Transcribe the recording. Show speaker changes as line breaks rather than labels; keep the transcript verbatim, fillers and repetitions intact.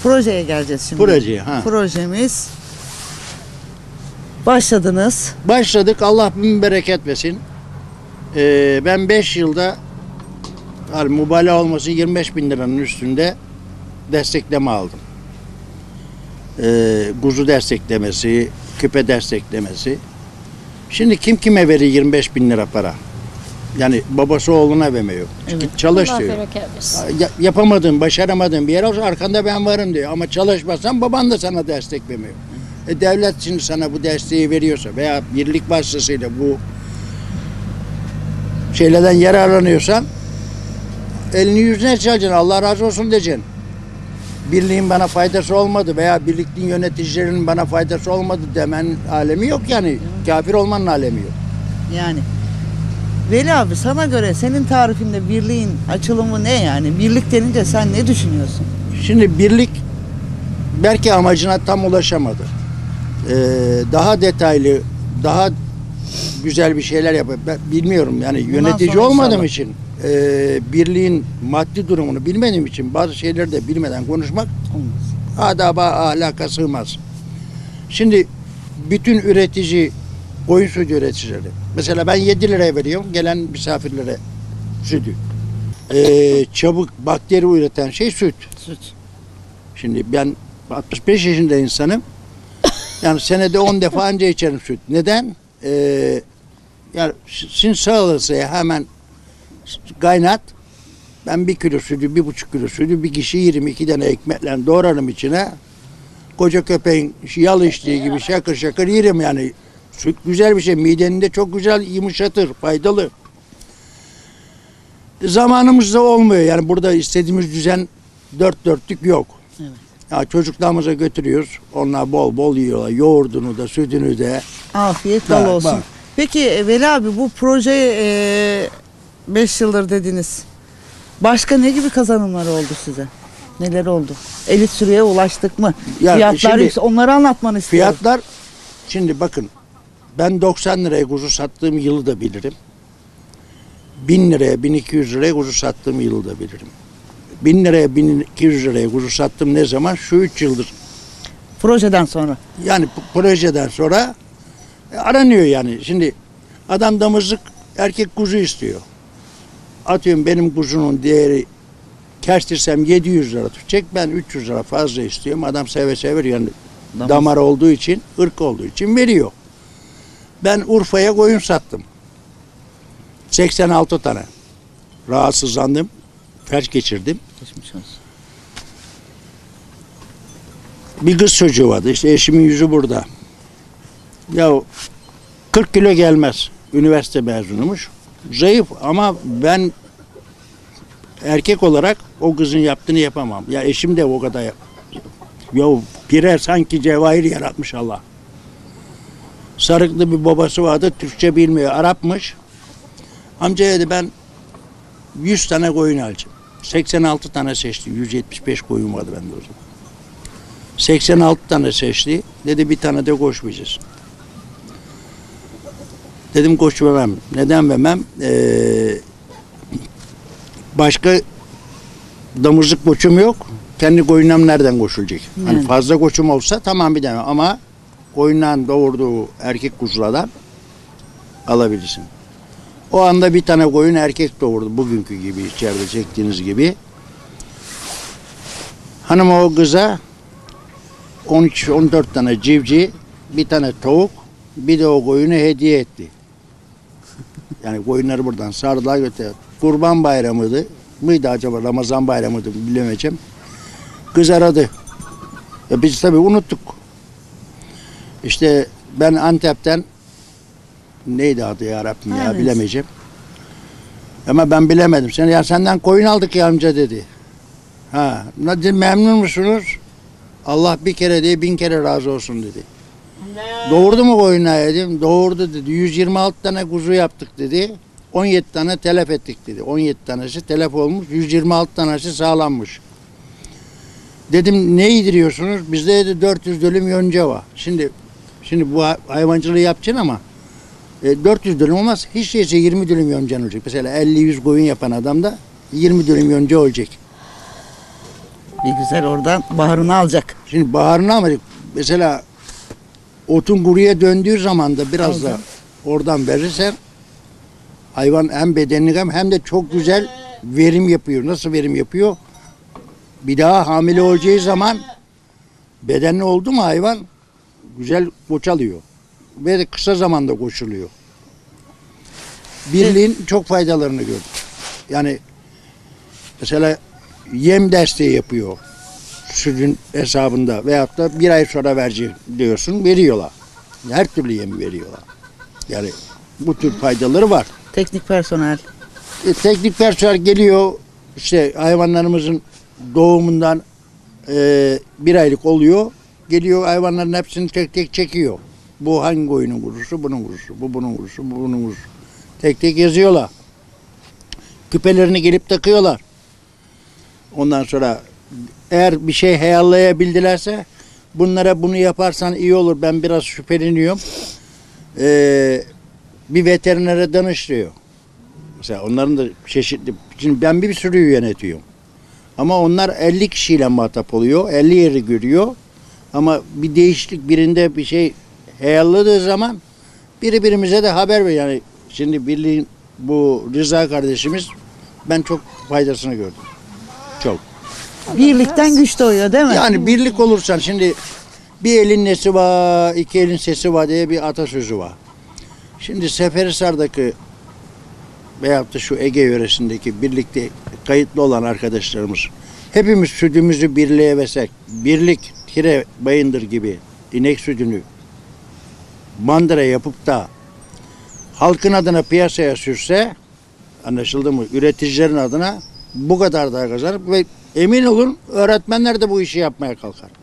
Projeye geleceğiz şimdi.
Projeye, ha.
Projemiz. Başladınız.
Başladık. Allah bin bereket versin. Ee, ben beş yılda yani mübalağa olması yirmi beş bin liranın üstünde destekleme aldım. Ee, kuzu desteklemesi, küpe desteklemesi. Şimdi kim kime verir yirmi beş bin lira para? Yani babası oğluna vermiyor. Çünkü
Evet.
çalış
Allah
diyor.
bereket versin.
Ya- yapamadığın, başaramadığın bir yer olsa arkanda ben varım diyor. Ama çalışmasan baban da sana destek vermiyor. E devlet şimdi sana bu desteği veriyorsa veya birlik vasıtasıyla bu şeylerden yararlanıyorsan elini yüzüne çalacaksın. Allah razı olsun diyeceksin. Birliğin bana faydası olmadı veya birlikliğin yöneticilerinin bana faydası olmadı demen alemi yok yani. Kafir olmanın alemi yok.
Yani. Veli abi, sana göre senin tarifinde birliğin açılımı ne yani? Birlik denince sen ne düşünüyorsun?
Şimdi birlik belki amacına tam ulaşamadı. Ee, daha detaylı, daha güzel bir şeyler yapıyor. Ben bilmiyorum yani yönetici
sonra
olmadığım
inşallah.
için e, birliğin maddi durumunu bilmediğim için bazı şeyleri de bilmeden konuşmak
Olmaz.
adaba ahlaka sığmaz. Şimdi bütün üretici koyun sütü üreticileri. Mesela ben yedi liraya veriyorum gelen misafirlere sütü. Ee, çabuk bakteri üreten şey süt.
Süt.
Şimdi ben altmış beş yaşında insanım. Yani senede on defa anca içerim süt. Neden? Ee, yani sin sağlarsa hemen kaynat. Ben bir kilo sütü, bir buçuk kilo sütü bir kişi yerim. iki tane ekmekle doğrarım içine. Koca köpeğin yal içtiği gibi şakır şakır yerim yani. Süt güzel bir şey. Midenin de çok güzel yumuşatır, faydalı. Zamanımızda olmuyor. Yani burada istediğimiz düzen dört dörtlük yok.
Evet.
Ya çocuklarımıza götürüyoruz. Onlar bol bol yiyorlar. Yoğurdunu da, sütünü de.
Afiyet
Bak,
bal olsun.
bak.
Peki Veli abi, bu projeye beş yıldır dediniz. Başka ne gibi kazanımlar oldu size? Neler oldu? Elit sürüye ulaştık mı?
Ya
Fiyatlar
şimdi-
yüksek. Onları anlatmanı istiyorum.
Fiyatlar şimdi bakın ben doksan liraya kuzu sattığım yılı da bilirim. bin liraya bin iki yüz liraya kuzu sattığım yılı da bilirim. bin liraya bin iki yüz liraya kuzu sattım ne zaman? Şu üç yıldır.
Projeden sonra.
Yani p- projeden sonra e, aranıyor yani. Şimdi adam damızlık erkek kuzu istiyor. Atıyorum benim kuzunun değeri kestirsem yedi yüz lira tutacak. Ben üç yüz lira fazla istiyorum. Adam seve seve veriyor. Yani
Damız.
damar olduğu için, ırk olduğu için veriyor. Ben Urfa'ya koyun sattım. seksen altı tane. Rahatsızlandım. Felç geçirdim.
Geçmiş olsun.
Bir kız çocuğu vardı. İşte eşimin yüzü burada. Ya kırk kilo gelmez. Üniversite mezunumuş. Zayıf ama ben erkek olarak o kızın yaptığını yapamam. Ya eşim de o kadar yap. Ya birer sanki cevahir yaratmış Allah. Sarıklı bir babası vardı. Türkçe bilmiyor. Arapmış. Amca dedi ben yüz tane koyun alacağım. seksen altı tane seçti. yüz yetmiş beş koyun vardı bende o zaman. seksen altı tane seçti. Dedi bir tane de koşmayacağız. Dedim koç vermem. Neden vermem? Ee, başka damızlık koçum yok. Kendi koyunum nereden koşulacak? Hani
Yani.
fazla koçum olsa tamam bir demem ama koyundan doğurduğu erkek kuzulardan alabilirsin. O anda bir tane koyun erkek doğurdu. Bugünkü gibi içeride çektiğiniz gibi. Hanım o kıza on üç on dört tane civciv, bir tane tavuk, bir de o koyunu hediye etti. Yani koyunları buradan sardılar götürdüler. Kurban bayramıydı. Mıydı acaba Ramazan bayramıydı bilemeyeceğim. Kız aradı. Ya biz tabii unuttuk. İşte ben Antep'ten neydi adı ya Rabbim ya
Evet.
bilemeyeceğim. Ama ben bilemedim. Sen ya senden koyun aldık ya amca dedi. Ha, ne- memnun musunuz? Allah bir kere değil bin kere razı olsun dedi. Doğurdu mu koyunlar dedim. Doğurdu dedi. yüz yirmi altı tane kuzu yaptık dedi. on yedi tane telef ettik dedi. on yedi tanesi telef olmuş. yüz yirmi altı tanesi sağlanmış. Dedim ne yediriyorsunuz? Bizde dedi dört yüz dönüm yonca var. Şimdi şimdi bu hayvancılığı yapacaksın ama e, dört yüz dönüm olmaz. Hiç değilse yirmi dönüm yoncan olacak. Mesela elli yüz koyun yapan adam da yirmi dönüm yonca olacak.
Bir güzel oradan baharını alacak.
Şimdi baharına ama mesela otun kuruya döndüğü zaman da biraz da
Aldım.
oradan verirsen hayvan hem bedenli hem hem de çok güzel verim yapıyor. Nasıl verim yapıyor? Bir daha hamile olacağı zaman bedenli oldu mu hayvan güzel koçalıyor. Ve de kısa zamanda koşuluyor. Birliğin çok faydalarını gördüm. Yani mesela yem desteği yapıyor sütün hesabında veyahut da bir ay sonra verecek diyorsun veriyorlar. Her türlü yemi veriyorlar. Yani bu tür faydaları var.
Teknik personel.
E, teknik personel geliyor işte hayvanlarımızın doğumundan e, bir aylık oluyor. Geliyor hayvanların hepsini tek tek çekiyor. Bu hangi koyunun kurusu, bunun kurusu, bu bunun kurusu, bu bunun kurusu. Tek tek yazıyorlar. Küpelerini gelip takıyorlar. Ondan sonra eğer bir şey heyallayabildilerse bunlara bunu yaparsan iyi olur. Ben biraz şüpheleniyorum. Ee, bir veterinere danış diyor. Mesela onların da çeşitli. Şimdi ben bir sürüyü yönetiyorum. Ama onlar elli kişiyle muhatap oluyor. elli yeri görüyor. Ama bir değişiklik birinde bir şey heyalladığı zaman biri birimize de haber veriyor. Yani şimdi birliğin bu Rıza kardeşimiz ben çok faydasını gördüm. Çok.
Birlikten güç doğuyor değil mi?
Yani birlik olursan şimdi bir elin nesi var, iki elin sesi var diye bir atasözü var. Şimdi Seferihisar'daki veyahut da şu Ege yöresindeki birlikte kayıtlı olan arkadaşlarımız hepimiz sütümüzü birliğe versek, birlik Tire Bayındır gibi inek sütünü mandıra yapıp da halkın adına piyasaya sürse, anlaşıldı mı? Üreticilerin adına bu kadar daha kazanır ve emin olun öğretmenler de bu işi yapmaya kalkar.